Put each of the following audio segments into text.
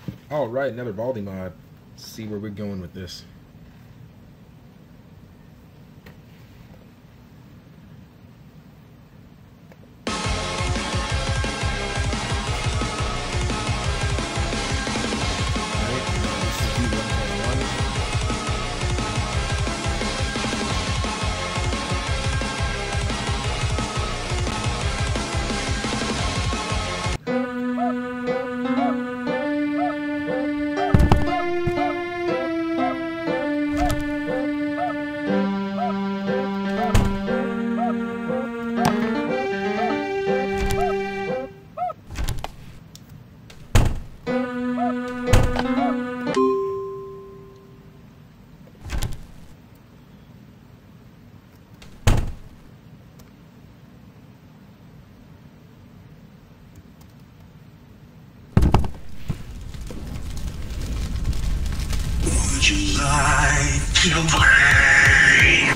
All right, another Baldi mod. Let's see where we're going with this. Would you like to play?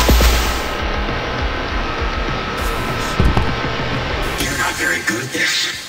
very good at this.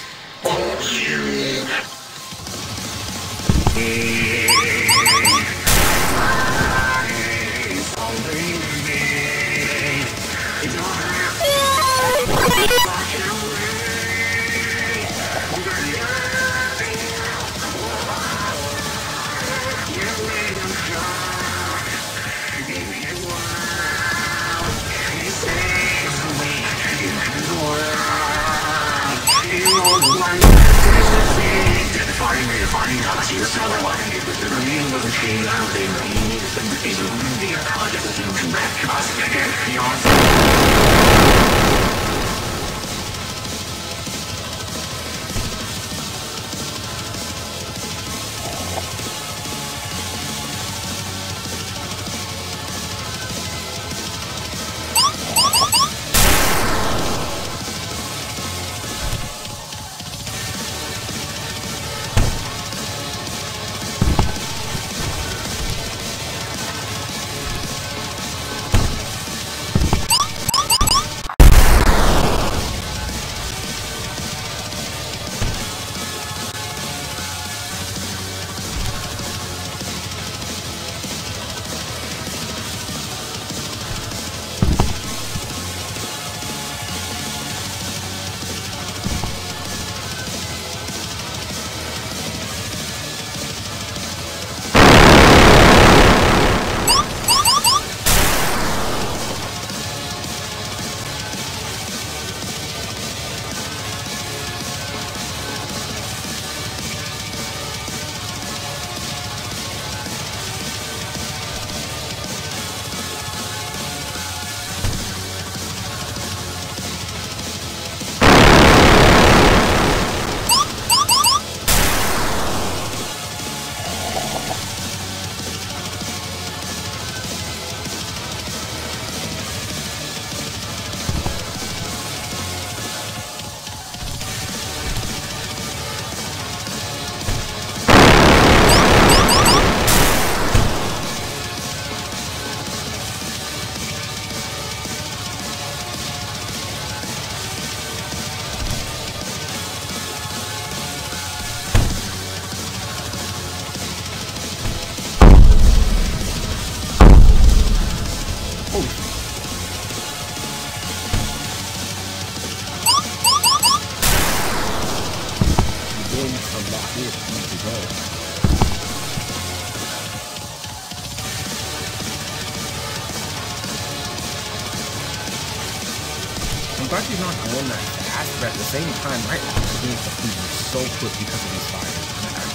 glad she's not going that fast, but at the same time, my oxygen is depleting so quick because of these fires.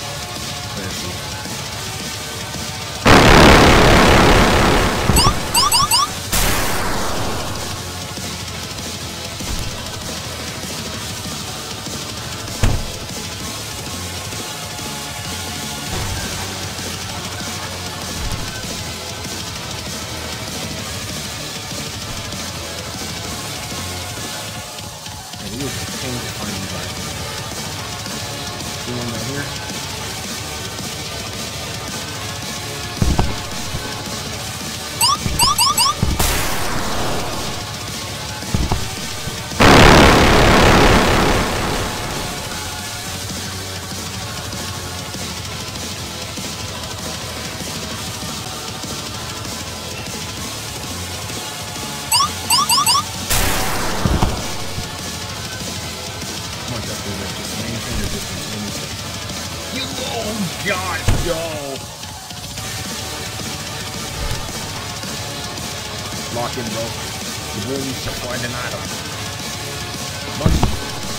Where is she? God, yo! Lock in, bro. The boy needs to find an item. Monkey.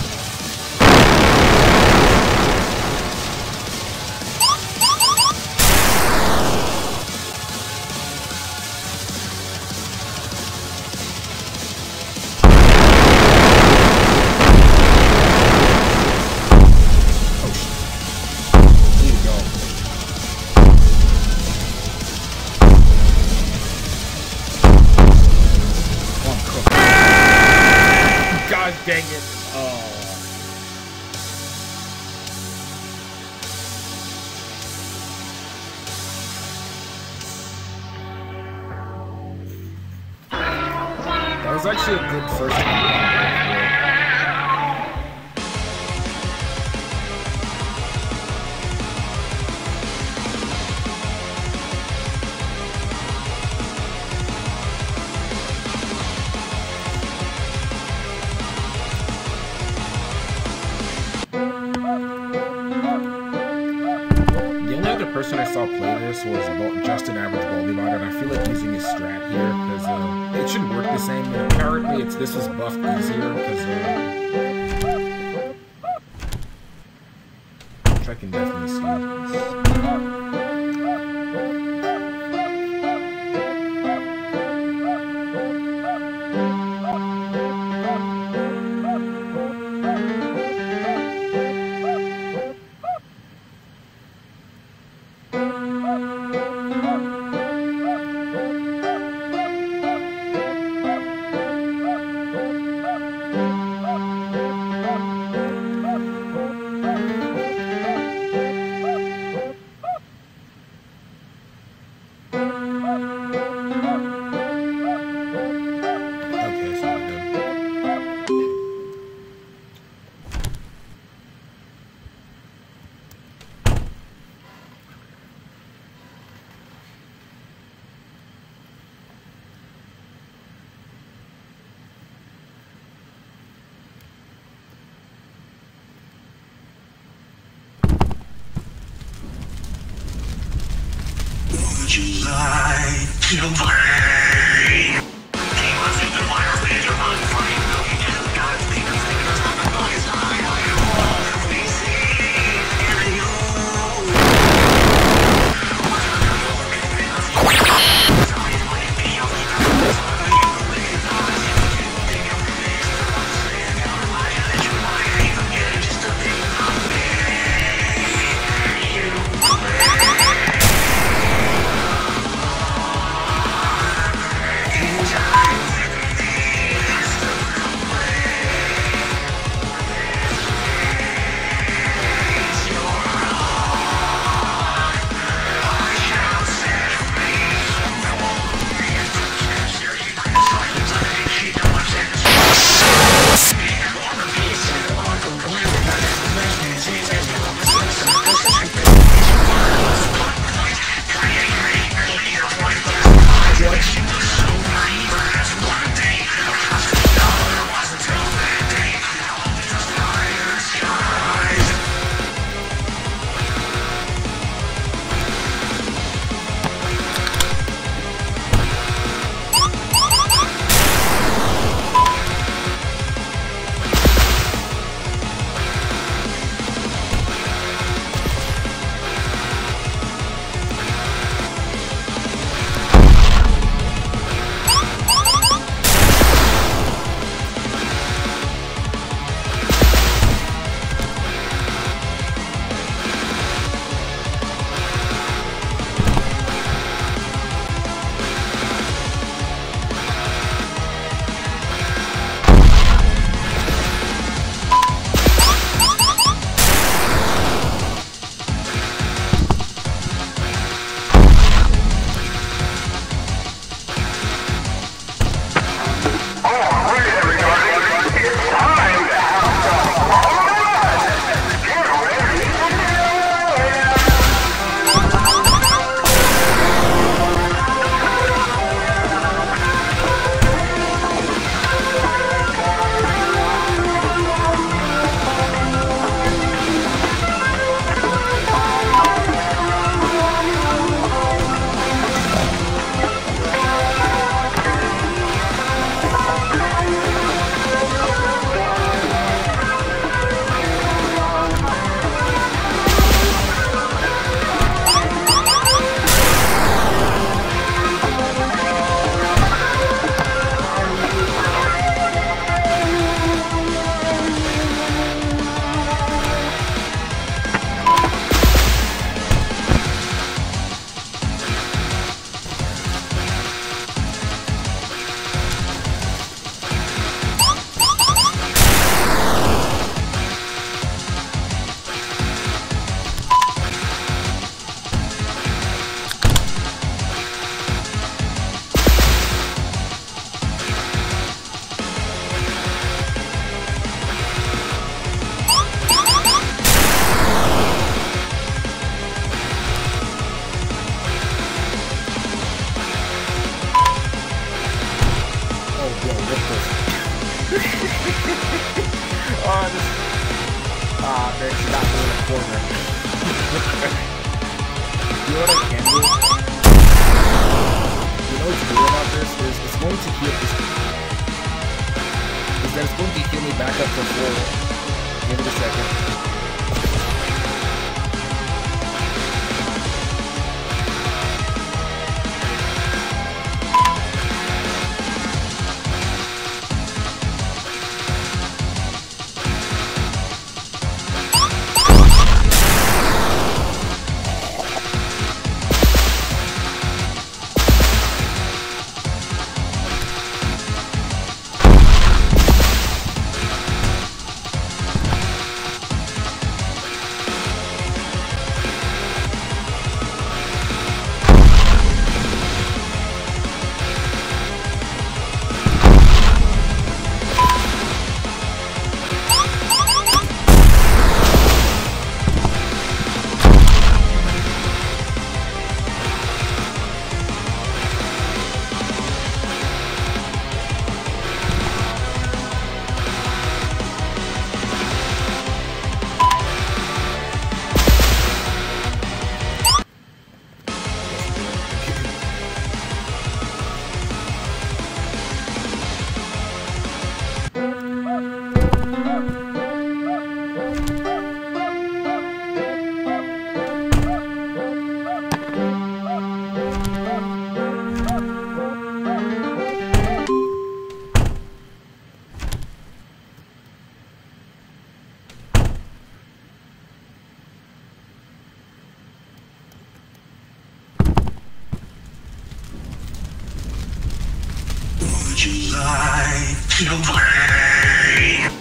Dang it. Oh. That was actually a good first time. person I saw play this was just an average Bolibot, and I feel like using his strat here because it shouldn't work the same. And apparently, this was buffed easier because which I can definitely see. Would you like to play? Man, she got me in the corner. You know what I can do? You know what's cool about this is it's going to heal this. Is that it's going to heal me back up to full. Give it a second. Would you like to play?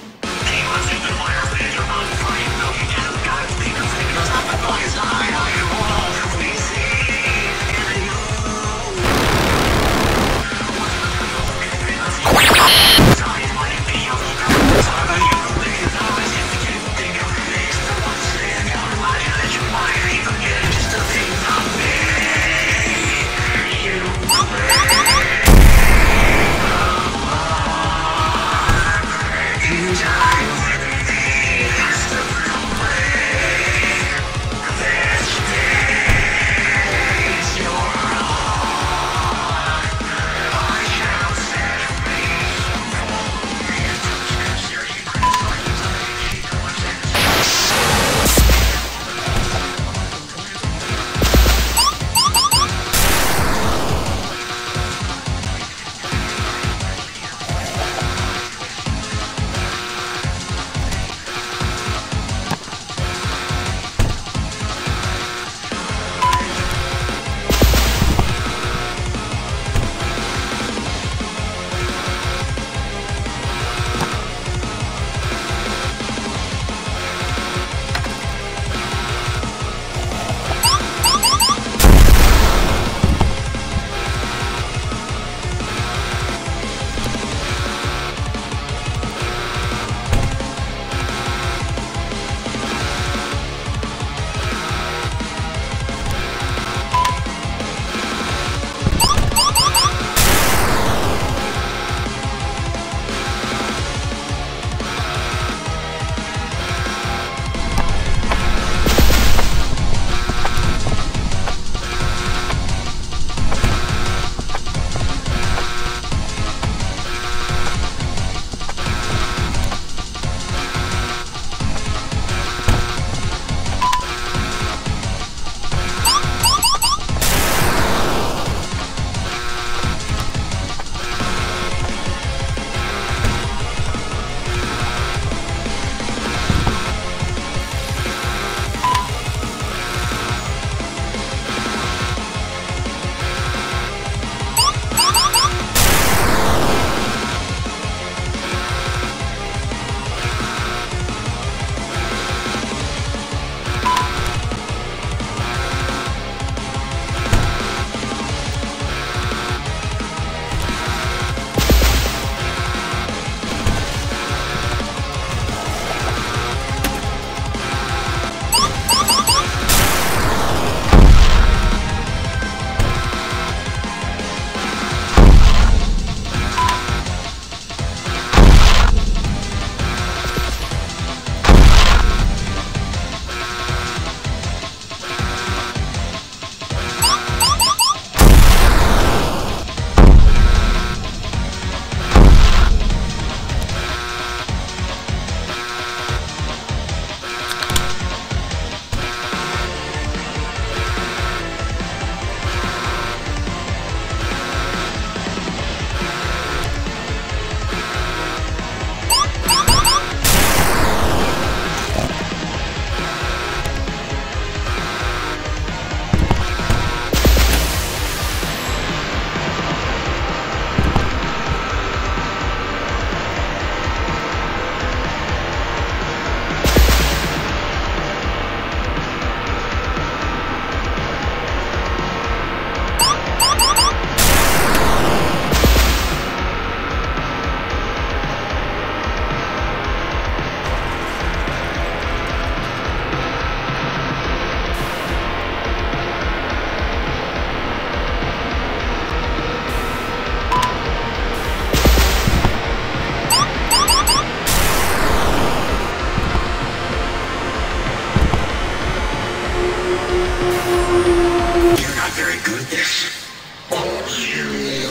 very good at this. You.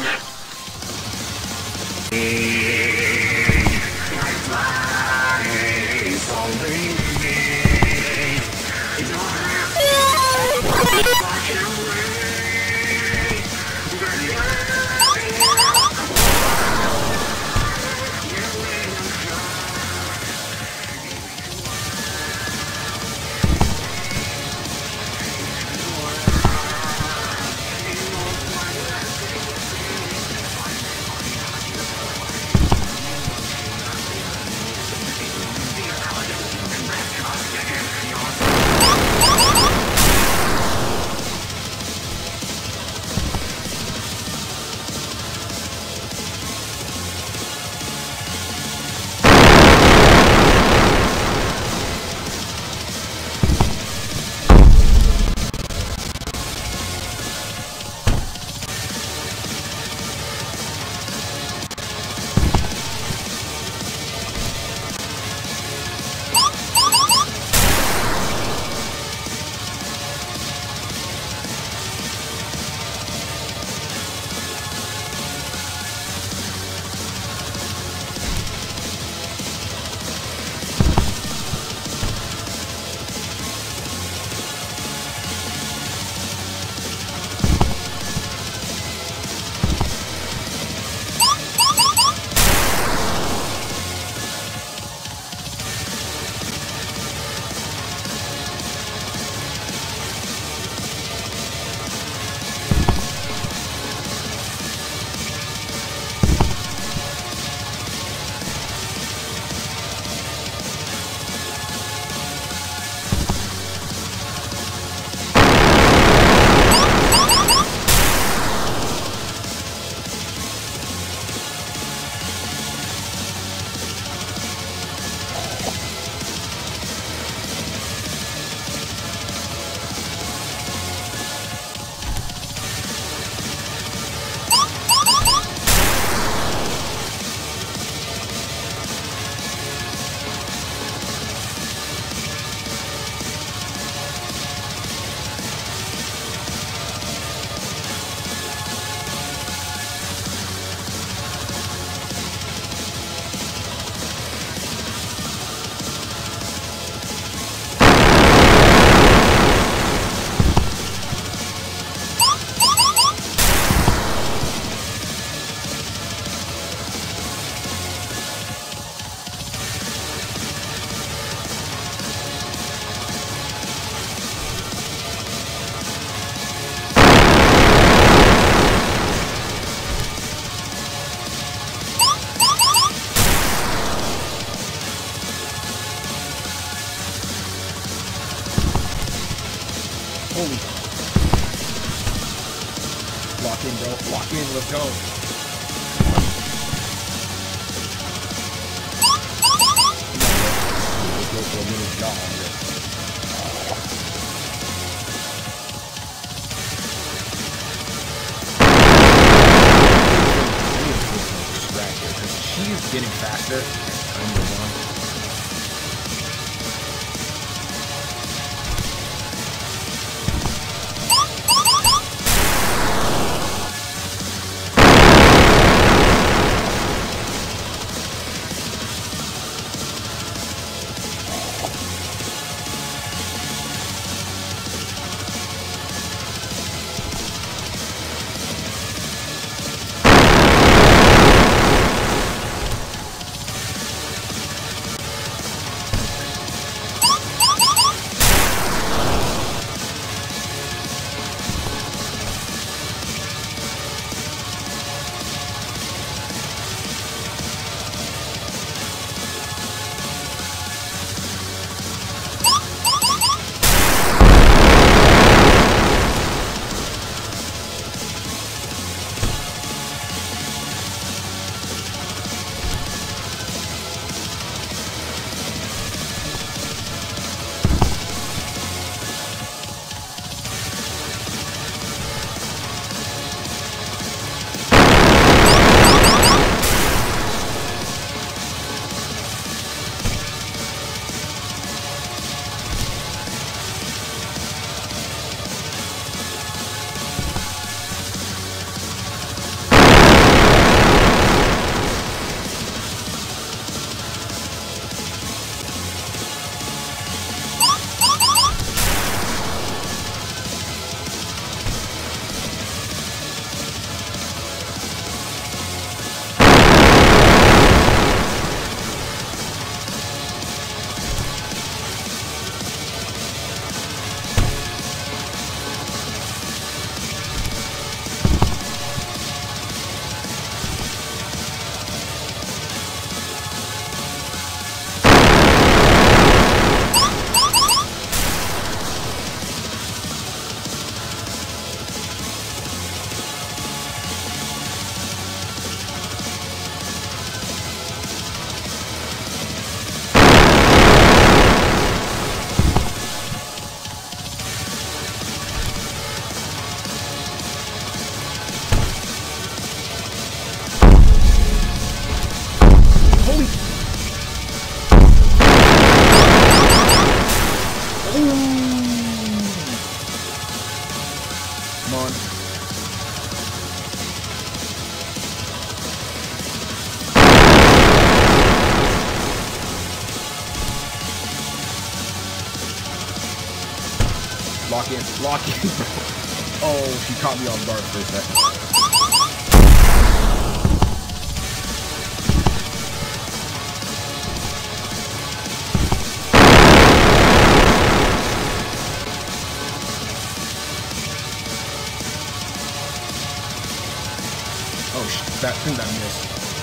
Holy. Lock in, bro. Lock in. Let's go. Let's go for a minute jog here. She's getting faster as time goes on. Lock in. Lock in. Oh, she caught me off guard for a second. Oh, that thing that missed.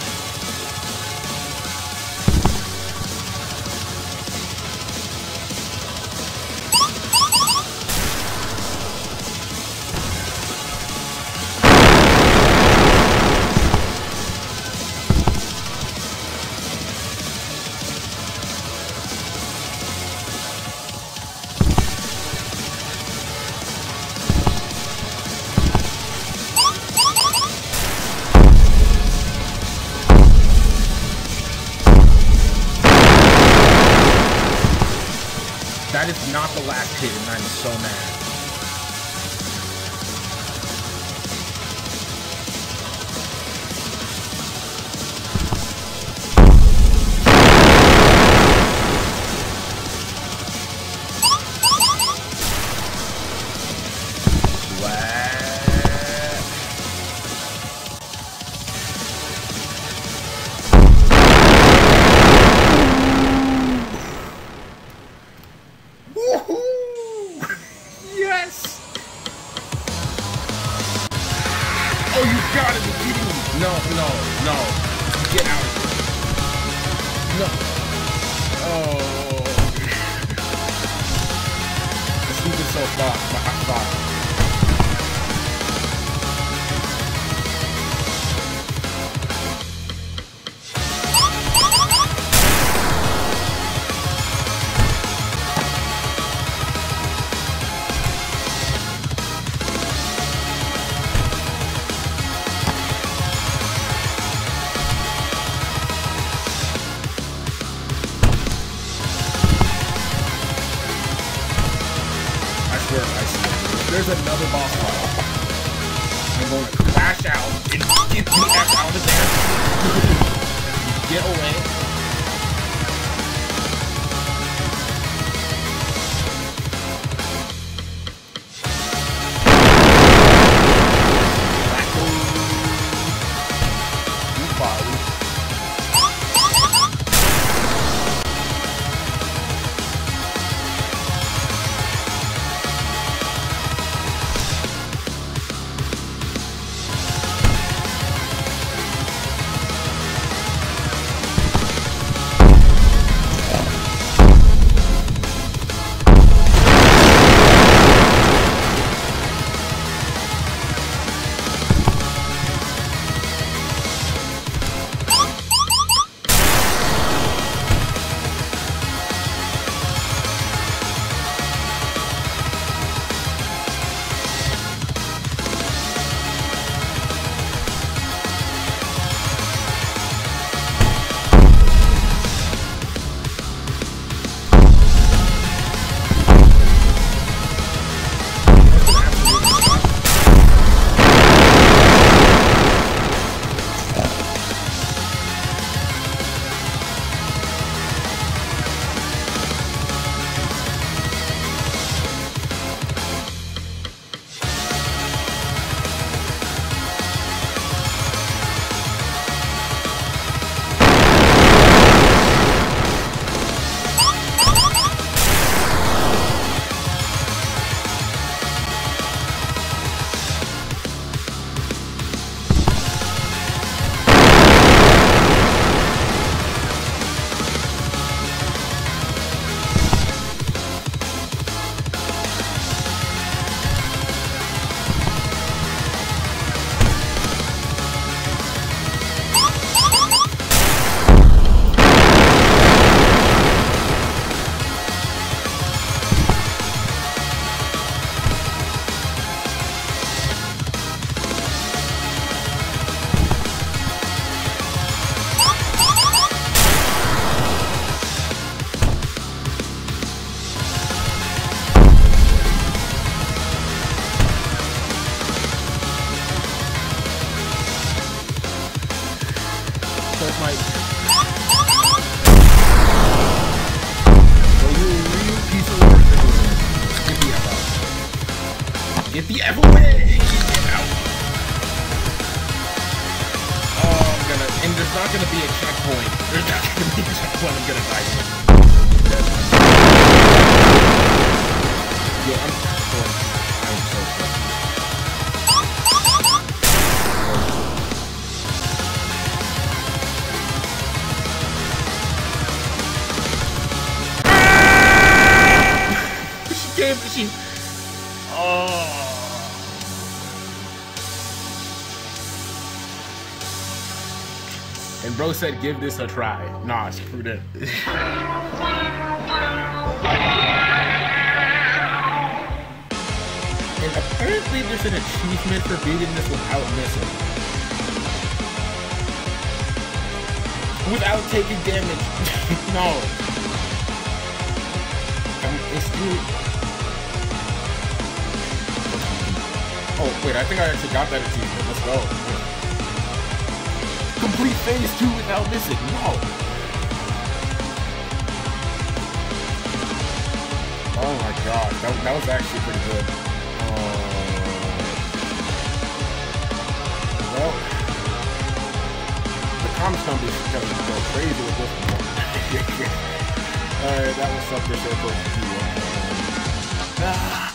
That is not the last hit, and I'm so mad. Yes! Oh, you gotta be kidding me! No, no, no. Get out of here. No. Oh. This loop is so far. There's another boss fight. I'm going to crash out and get the F out of there. Get away. Get the F away! Get out! Oh, I'm gonna... And there's not gonna be a checkpoint. There's not gonna be a checkpoint. I'm gonna die. Yo, I'm so close. She And bro said give this a try. Nah, screw that. And apparently there's an achievement for beating this without missing. Without taking damage. No. It's still... Oh, wait, I think I actually got that achievement. Let's go. Complete phase 2 without missing. No. Oh my god. That was actually pretty good. Well, the comms company's gonna go crazy with this one. Alright, that was something to say for you.